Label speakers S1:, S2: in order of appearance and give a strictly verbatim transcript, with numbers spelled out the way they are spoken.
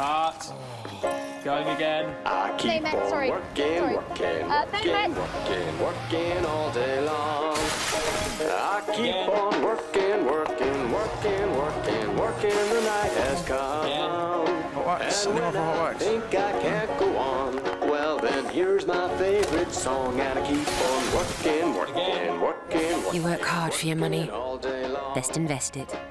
S1: Cut. Going again.
S2: I keep
S3: Max,
S2: on
S3: sorry.
S2: working,
S3: Sorry.
S2: working,
S3: Uh,
S2: working,
S3: Max.
S2: working, working all day long. I keep
S1: Again.
S2: on working, working, working, working, working. The night has come.
S4: Hot wax.
S2: And
S4: Anyone
S2: when
S4: for hot
S2: I
S4: wax?
S2: think I can't go on, well then here's my favorite song, and I keep on working, working,
S1: Again.
S2: working, working.
S5: You work hard for your money.
S2: All day long.
S5: Best invest it.